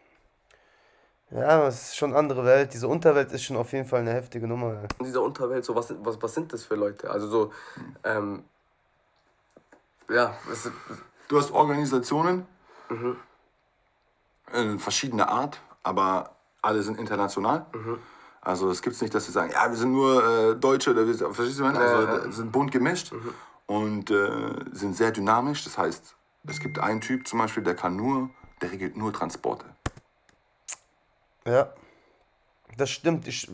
Ja, das ist schon eine andere Welt. Diese Unterwelt ist schon auf jeden Fall eine heftige Nummer. Ja. in dieser Unterwelt, so was, was, was sind das für Leute? Also so, ähm, ja, es, Du hast Organisationen in verschiedener Art, aber alle sind international. Also es gibt nicht, dass sie sagen, ja, wir sind nur äh, Deutsche oder wir sind, verstehst du, was ich meine? Also Ja, ja. äh, sind bunt gemischt und äh, sind sehr dynamisch. Das heißt, es gibt einen Typ zum Beispiel, der kann nur, der regelt nur Transporte. Ja, das stimmt. Ich,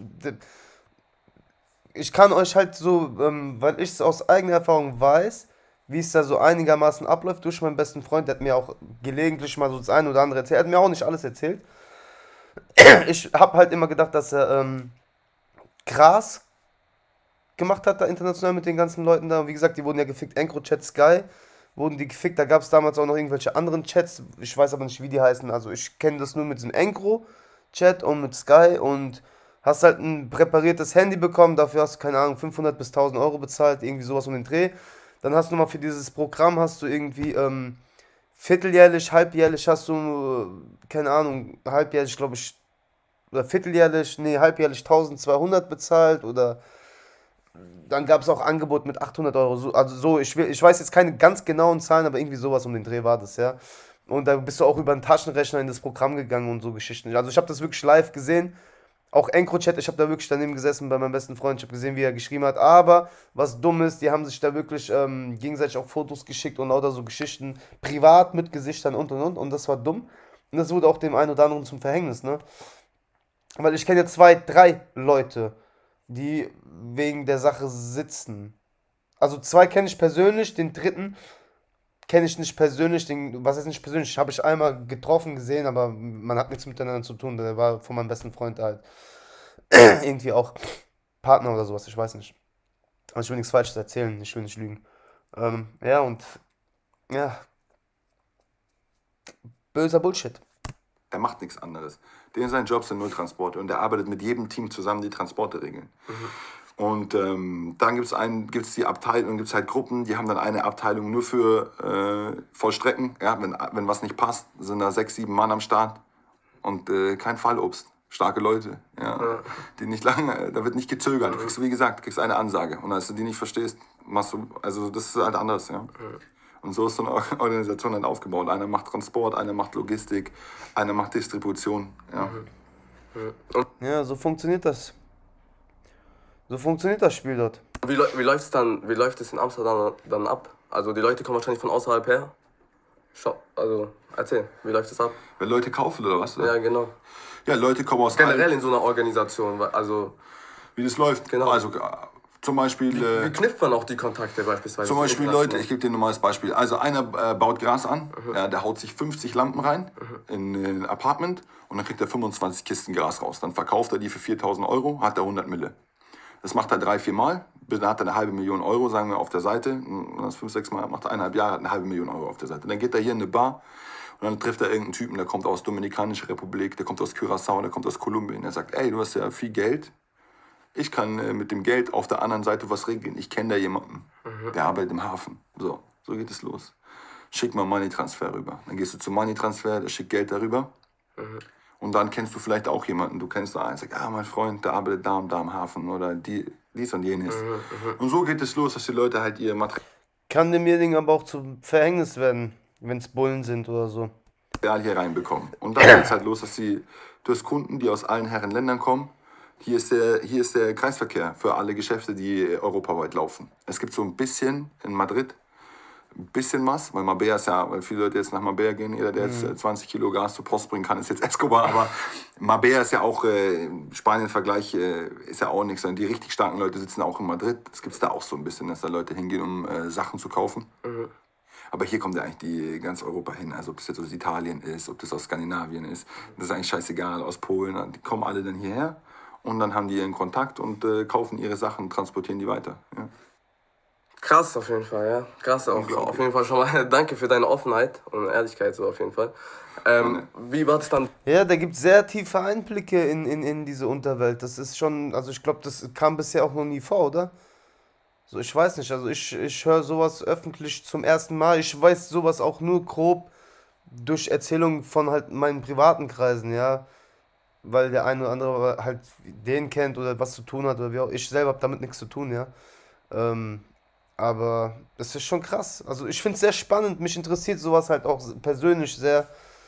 ich kann euch halt so, ähm, weil ich es aus eigener Erfahrung weiß, wie es da so einigermaßen abläuft durch meinen besten Freund. Der hat mir auch gelegentlich mal so das eine oder andere erzählt. Er hat mir auch nicht alles erzählt. ich habe halt immer gedacht, dass er ähm, Gras gemacht hat da international mit den ganzen Leuten da. Und wie gesagt, die wurden ja gefickt. EncroChat, Sky wurden die gefickt. Da gab es damals auch noch irgendwelche anderen Chats. Ich weiß aber nicht, wie die heißen. Also ich kenne das nur mit diesem Encro-Chat und mit Sky. Und hast halt ein präpariertes Handy bekommen. Dafür hast du, keine Ahnung, fünfhundert bis tausend Euro bezahlt. Irgendwie sowas um den Dreh. Dann hast du nochmal für dieses Programm hast du irgendwie ähm, vierteljährlich, halbjährlich hast du, äh, keine Ahnung, halbjährlich glaube ich, oder vierteljährlich, nee, halbjährlich tausendzweihundert bezahlt oder dann gab es auch Angebot mit achthundert Euro. So, also so, ich, will, ich weiß jetzt keine ganz genauen Zahlen, aber irgendwie sowas um den Dreh war das, ja. Und da bist du auch über einen Taschenrechner in das Programm gegangen und so Geschichten. Also ich habe das wirklich live gesehen. Auch EncroChat, ich habe da wirklich daneben gesessen bei meinem besten Freund. Ich habe gesehen, wie er geschrieben hat. Aber was dumm ist, die haben sich da wirklich ähm, gegenseitig auch Fotos geschickt und lauter so Geschichten privat mit Gesichtern und und und. Und das war dumm. Und das wurde auch dem einen oder anderen zum Verhängnis, ne? Weil ich kenne ja zwei, drei Leute, die wegen der Sache sitzen. Also zwei kenne ich persönlich, den dritten kenne ich nicht persönlich. Den, was ist nicht persönlich? Habe ich einmal getroffen, gesehen, aber man hat nichts miteinander zu tun. Der war von meinem besten Freund halt irgendwie auch Partner oder sowas, ich weiß nicht. Aber ich will nichts Falsches erzählen, ich will nicht lügen. Ähm, ja, und ja, böser Bullshit. Der macht nichts anderes. Der sein Job sind nur Transporte und der arbeitet mit jedem Team zusammen, die Transporte regeln. Mhm. Und ähm, dann gibt es gibt's die Abteilung, gibt es halt Gruppen, die haben dann eine Abteilung nur für äh, Vollstrecken. Ja, wenn, wenn was nicht passt, sind da sechs, sieben Mann am Start und äh, kein Fallobst. Starke Leute, ja, ja. Die nicht lange, da wird nicht gezögert. Du kriegst, wie gesagt, du kriegst eine Ansage und als du die nicht verstehst, machst du, also das ist halt anders, ja. Ja. Und so ist so eine Organisation dann aufgebaut. Einer macht Transport, einer macht Logistik, einer macht Distribution. Ja, ja so funktioniert das. So funktioniert das Spiel dort. Wie, wie läuft es dann, wie läuft es in Amsterdam dann ab? Also die Leute kommen wahrscheinlich von außerhalb her. Schau, also erzähl, wie läuft es ab? Wenn Leute kaufen oder was? Oder? Ja, genau. Ja, Leute kommen aus generell allen, in so einer Organisation, also wie das läuft. Genau. Also zum Beispiel. Wie, äh, wie knüpft man auch die Kontakte beispielsweise? Zum Beispiel Leute, ich gebe dir ein normales Beispiel. Also einer äh, baut Gras an, mhm. ja, der haut sich fünfzig Lampen rein mhm. in ein Apartment und dann kriegt er fünfundzwanzig Kisten Gras raus. Dann verkauft er die für viertausend Euro, hat er hundert Mille. Das macht er drei, vier Mal, dann hat er eine halbe Million Euro, sagen wir, auf der Seite. Das fünf, sechs Mal, macht er eineinhalb Jahre, hat eine halbe Million Euro auf der Seite. Dann geht er hier in eine Bar und dann trifft er irgendeinen Typen, der kommt aus Dominikanischer Republik, der kommt aus Curaçao, der kommt aus Kolumbien. Er sagt, ey, du hast ja viel Geld. Ich kann äh, mit dem Geld auf der anderen Seite was regeln. Ich kenne da jemanden, mhm. der arbeitet im Hafen. So, so geht es los. Schick mal Money-Transfer rüber. Dann gehst du zum Money-Transfer, der schickt Geld darüber. Mhm. Und dann kennst du vielleicht auch jemanden. Du kennst da einen, sagst, ah, mein Freund, der arbeitet da und da im Hafen oder die, dies und jenes. Mhm. Mhm. Und so geht es los, dass die Leute halt ihr Material... Kann dem Ding aber auch zum Verhängnis werden, wenn es Bullen sind oder so. ...hier reinbekommen. Und dann geht es halt los, dass sie... Du hast Kunden, die aus allen Herren Ländern kommen. Hier ist, der, hier ist der Kreisverkehr für alle Geschäfte, die europaweit laufen. Es gibt so ein bisschen in Madrid, ein bisschen was, weil Marbella ist ja, weil viele Leute jetzt nach Marbella gehen, jeder, der jetzt mhm. zwanzig Kilo Gas zur Post bringen kann, ist jetzt Escobar, aber Marbella ist ja auch, äh, Spanien-Vergleich äh, ist ja auch nichts, sondern die richtig starken Leute sitzen auch in Madrid. Das gibt es da auch so ein bisschen, dass da Leute hingehen, um äh, Sachen zu kaufen. Mhm. Aber hier kommt ja eigentlich die ganz Europa hin, also ob das jetzt aus Italien ist, ob das aus Skandinavien ist, das ist eigentlich scheißegal, aus Polen, die kommen alle dann hierher. Und dann haben die ihren Kontakt und äh, kaufen ihre Sachen, transportieren die weiter. Ja. Krass auf jeden Fall, ja. Krass auch. Auf jeden Fall schon mal danke für deine Offenheit und Ehrlichkeit so auf jeden Fall. Ähm, wie war das dann? Ja, da gibt es sehr tiefe Einblicke in, in, in diese Unterwelt. Das ist schon, also ich glaube, das kam bisher auch noch nie vor, oder? So, ich weiß nicht, also ich, ich höre sowas öffentlich zum ersten Mal. Ich weiß sowas auch nur grob durch Erzählungen von halt meinen privaten Kreisen, ja. Weil der eine oder andere halt den kennt oder was zu tun hat oder wie auch. Ich selber habe damit nichts zu tun, ja. Ähm, aber das ist schon krass. Also ich finde es sehr spannend. Mich interessiert sowas halt auch persönlich sehr.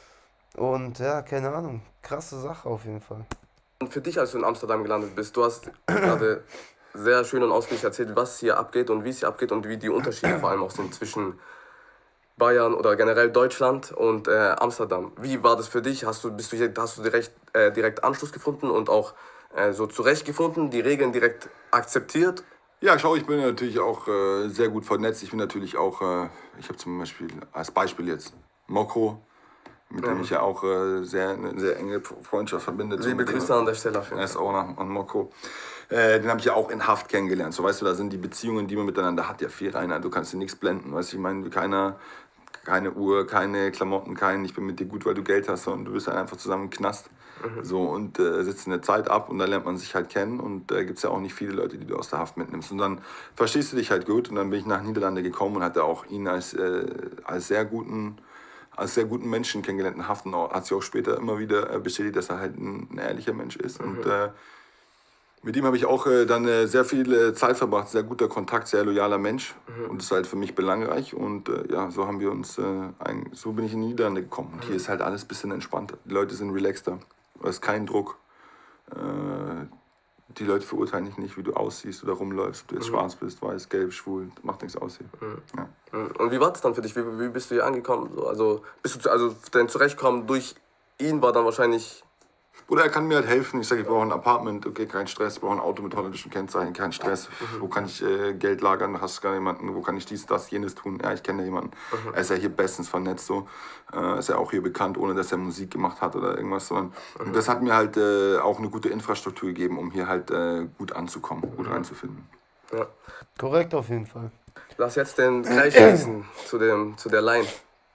Und ja, keine Ahnung. Krasse Sache auf jeden Fall. Und für dich, als du in Amsterdam gelandet bist, du hast gerade sehr schön und ausführlich erzählt, was hier abgeht und wie es hier abgeht und wie die Unterschiede vor allem auch sind zwischen Bayern oder generell Deutschland und äh, Amsterdam. Wie war das für dich? Hast du, bist du hier, hast du direkt, äh, direkt Anschluss gefunden und auch äh, so zurechtgefunden, die Regeln direkt akzeptiert? Ja, schau, ich bin natürlich auch äh, sehr gut vernetzt. Ich bin natürlich auch, äh, ich habe zum Beispiel als Beispiel jetzt Mokro, mit dem ich ja auch äh, sehr, eine sehr enge Freundschaft verbinde. Liebe Grüße an der Stelle auf jeden Fall. Er ist Owner an Mokko. Äh, den habe ich ja auch in Haft kennengelernt. So, weißt du, da sind die Beziehungen, die man miteinander hat, ja viel reiner. Du kannst dir nichts blenden. Weißt du, ich meine, keiner, keine Uhr, keine Klamotten, kein, ich bin mit dir gut, weil du Geld hast, und du bist dann einfach zusammen im Knast. Mhm. So, und äh, sitzt eine Zeit ab, und dann lernt man sich halt kennen, und da äh, gibt es ja auch nicht viele Leute, die du aus der Haft mitnimmst. Und dann verstehst du dich halt gut, und dann bin ich nach Niederlande gekommen und hatte auch ihn als, äh, als sehr guten als sehr guten Menschen kennengelernt in Haft, und hat sich auch später immer wieder bestätigt, dass er halt ein, ein ehrlicher Mensch ist. Mhm. Und äh, mit ihm habe ich auch äh, dann äh, sehr viel äh, Zeit verbracht, sehr guter Kontakt, sehr loyaler Mensch. Mhm. Und das ist halt für mich belangreich. Und äh, ja, so haben wir uns, äh, ein, so bin ich in die Niederlande gekommen. Und mhm. hier ist halt alles ein bisschen entspannter. Die Leute sind relaxter. Es ist kein Druck. Äh, die Leute verurteilen dich nicht, wie du aussiehst oder rumläufst. Ob du jetzt mhm. schwarz bist, weiß, gelb, schwul, macht nichts aus hier. Mhm. Ja. Und wie war das dann für dich? Wie, wie bist du hier angekommen? Also, bist du, also dein Zurechtkommen durch ihn war dann wahrscheinlich... Oder er kann mir halt helfen. Ich sage, ich brauche ein Apartment, okay, kein Stress. Ich brauche ein Auto mit holländischen Kennzeichen, kein Stress. Mhm. Wo kann ich äh, Geld lagern? Hast du gar niemanden? Wo kann ich dies, das, jenes tun? Ja, ich kenne ja jemanden. Mhm. Er ist ja hier bestens vernetzt. So. Äh, ist ja auch hier bekannt, ohne dass er Musik gemacht hat oder irgendwas. Sondern mhm. das hat mir halt äh, auch eine gute Infrastruktur gegeben, um hier halt äh, gut anzukommen, gut mhm. reinzufinden. Ja. Korrekt auf jeden Fall. Lass jetzt den Kreis schließen zu, dem, zu der Line.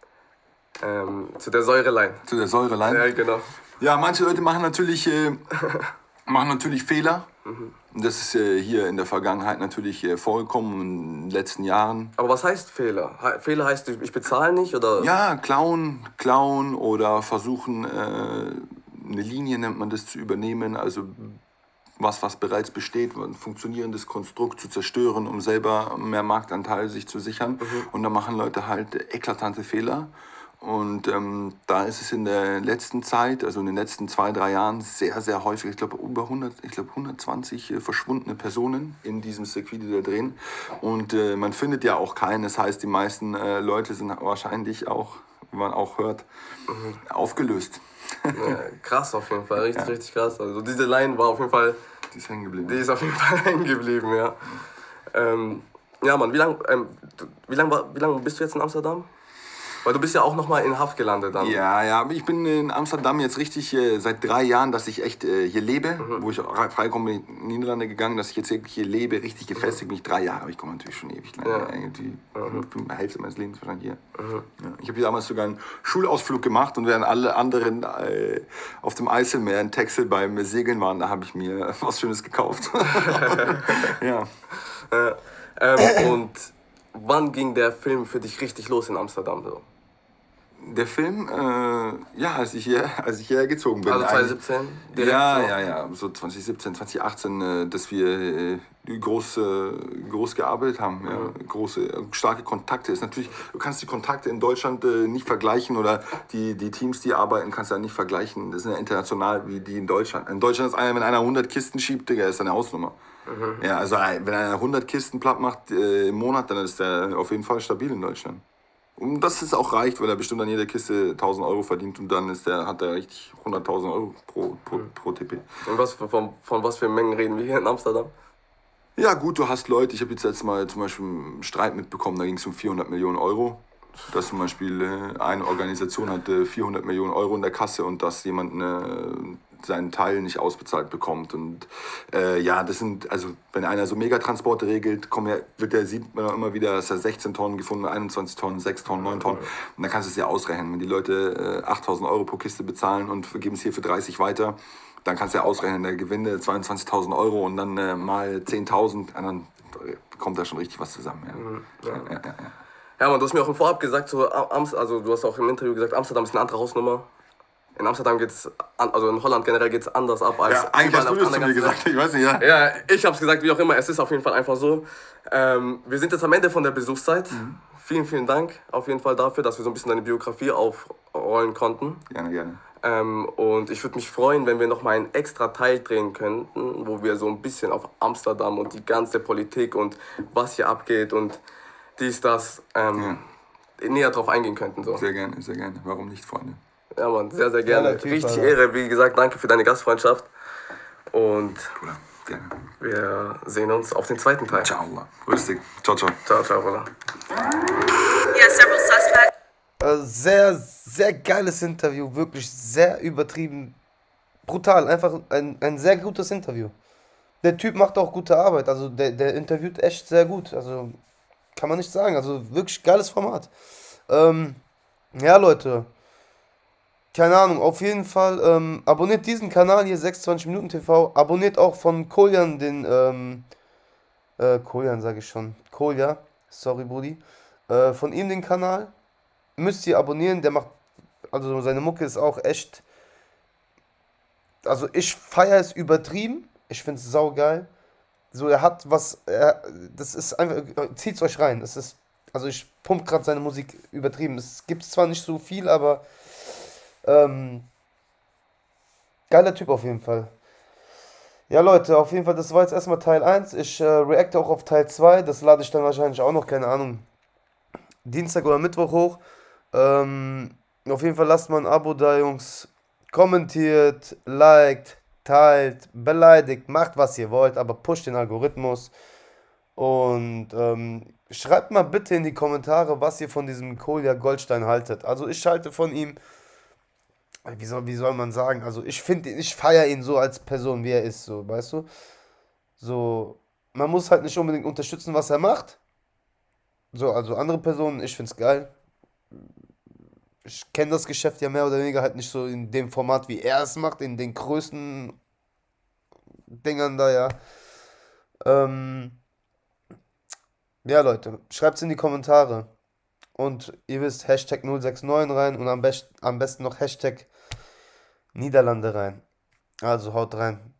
Ähm, zu der Säureline. Zu der Säureline? Ja, genau. Ja, manche Leute machen natürlich, äh, machen natürlich Fehler. Mhm. Das ist äh, hier in der Vergangenheit natürlich äh, vorgekommen, in den letzten Jahren. Aber was heißt Fehler? He Fehler heißt, ich bezahle nicht, oder? Ja, klauen, klauen oder versuchen, äh, eine Linie nennt man das, zu übernehmen. Also was, was bereits besteht, ein funktionierendes Konstrukt zu zerstören, um selber mehr Marktanteil sich zu sichern. Mhm. Und da machen Leute halt eklatante Fehler. Und ähm, da ist es in der letzten Zeit, also in den letzten zwei, drei Jahren, sehr, sehr häufig, ich glaube über hundert, ich glaube hundertzwanzig äh, verschwundene Personen in diesem Circuit, die da drehen. Und äh, man findet ja auch keinen. Das heißt, die meisten äh, Leute sind wahrscheinlich auch, wie man auch hört, mhm. aufgelöst. Ja, krass auf jeden Fall, richtig, ja. richtig krass. Also diese Line war auf jeden Fall... Die ist hängen geblieben. Die ist auf jeden Fall hängen geblieben, ja. Ähm, ja, Mann, wie lange ähm, wie lang wie lang bist du jetzt in Amsterdam? Weil du bist ja auch nochmal in Haft gelandet dann. Ja, ja, aber ich bin in Amsterdam jetzt richtig äh, seit drei Jahren, dass ich echt äh, hier lebe. Mhm. Wo ich freigekommen bin, in die Niederlande gegangen, dass ich jetzt wirklich hier lebe, richtig gefestigt mhm. bin ich drei Jahre. Aber ich komme natürlich schon ewig lang. Ja. Irgendwie mhm. die Hälfte meines Lebens wahrscheinlich hier. Mhm. Ja. Ich habe hier damals sogar einen Schulausflug gemacht, und während alle anderen äh, auf dem Eiselmeer in Texel beim Segeln waren, da habe ich mir was Schönes gekauft. Ja. Äh, ähm, und wann ging der Film für dich richtig los in Amsterdam? So? Der Film, äh, ja, als ich, hier, als ich hierher gezogen bin. Also zwanzig siebzehn? Direkt ja, so. ja, ja, so zwanzig siebzehn, zwanzig achtzehn, äh, dass wir äh, groß, äh, groß gearbeitet haben. Mhm. Ja, große, starke Kontakte. Ist natürlich, du kannst die Kontakte in Deutschland äh, nicht vergleichen, oder die, die Teams, die arbeiten, kannst du ja nicht vergleichen. Das sind ja international wie die in Deutschland. In Deutschland ist einer, wenn einer hundert Kisten schiebt, Digga, ist eine Hausnummer. Mhm. Ja, also wenn einer hundert Kisten platt macht äh, im Monat, dann ist der auf jeden Fall stabil in Deutschland. Und das ist auch reicht, weil er bestimmt an jeder Kiste tausend Euro verdient, und dann ist der, hat er richtig hunderttausend Euro pro, pro, pro T P. Und was, von, von was für Mengen reden wir hier in Amsterdam? Ja gut, du hast Leute, ich habe jetzt letztes Mal zum Beispiel einen Streit mitbekommen, da ging es um vierhundert Millionen Euro. Dass zum Beispiel äh, eine Organisation hatte vierhundert Millionen Euro in der Kasse, und dass jemand eine, seinen Teil nicht ausbezahlt bekommt. Und äh, ja, das sind, also wenn einer so Megatransporte regelt, kommt ja, wird der, sieht man immer wieder, dass er sechzehn Tonnen gefunden, einundzwanzig Tonnen, sechs Tonnen, neun Tonnen. Und dann kannst du es ja ausrechnen. Wenn die Leute äh, achttausend Euro pro Kiste bezahlen und geben es hier für dreißig weiter, dann kannst du ja ausrechnen, der Gewinne zweiundzwanzigtausend Euro, und dann äh, mal zehntausend, dann kommt da schon richtig was zusammen. Ja. Ja. Ja, ja, ja. Ja, man, du hast mir auch im Vorab gesagt, so, also du hast auch im Interview gesagt, Amsterdam ist eine andere Hausnummer. In Amsterdam geht's, an, also in Holland generell geht's anders ab als... Ja, eigentlich hast du das zu mir gesagt, ich weiß nicht, ja. Ja, ich hab's gesagt, wie auch immer, es ist auf jeden Fall einfach so. Ähm, wir sind jetzt am Ende von der Besuchszeit. Mhm. Vielen, vielen Dank auf jeden Fall dafür, dass wir so ein bisschen deine Biografie aufrollen konnten. Gerne, gerne. Ähm, und ich würde mich freuen, wenn wir noch mal einen extra Teil drehen könnten, wo wir so ein bisschen auf Amsterdam und die ganze Politik und was hier abgeht und dies, das ähm, ja. näher drauf eingehen könnten. So. Sehr gerne, sehr gerne. Warum nicht, Freunde? Ja, Mann, sehr, sehr gerne. Ja, richtig Ehre. Wie gesagt, danke für deine Gastfreundschaft. Und Bruder, gerne. Wir sehen uns auf den zweiten Teil. Ciao, Allah. Grüß dich. Ciao, ciao. Ciao, ciao, Allah. Yeah, several suspects. Äh, sehr, sehr geiles Interview, wirklich sehr übertrieben, brutal, einfach ein, ein sehr gutes Interview. Der Typ macht auch gute Arbeit, also der, der interviewt echt sehr gut, also kann man nicht sagen, also wirklich geiles Format. Ähm, ja, Leute, keine Ahnung, auf jeden Fall ähm, abonniert diesen Kanal hier, sechsundzwanzig Minuten T V, abonniert auch von Koljan den, ähm, äh, Koljan sage ich schon, Kolja, sorry Brudi, äh, von ihm den Kanal, müsst ihr abonnieren, der macht, also seine Mucke ist auch echt, also ich feiere es übertrieben, ich finde es saugeil. So, er hat was, er, das ist einfach, zieht's euch rein. Es ist, also ich pump gerade seine Musik übertrieben. Es gibt zwar nicht so viel, aber ähm, geiler Typ auf jeden Fall. Ja, Leute, auf jeden Fall, das war jetzt erstmal Teil eins. Ich äh, reacte auch auf Teil zwei. Das lade ich dann wahrscheinlich auch noch, keine Ahnung, Dienstag oder Mittwoch hoch. Ähm, auf jeden Fall lasst mal ein Abo da, Jungs. Kommentiert, liked, teilt, beleidigt, macht was ihr wollt, aber pusht den Algorithmus. Und ähm, schreibt mal bitte in die Kommentare, was ihr von diesem Kolja Goldstein haltet. Also ich halte von ihm, wie soll, wie soll man sagen, also ich finde, ich feiere ihn so als Person, wie er ist, so, weißt du? So, man muss halt nicht unbedingt unterstützen, was er macht. So, also andere Personen, ich find's geil. Ich kenne das Geschäft ja mehr oder weniger halt nicht so in dem Format, wie er es macht, in den größten Dingern da, ja. Ähm, ja, Leute, schreibt's in die Kommentare. Und ihr wisst, Hashtag null sechs neun rein und am, best, am besten noch Hashtag Niederlande rein. Also haut rein.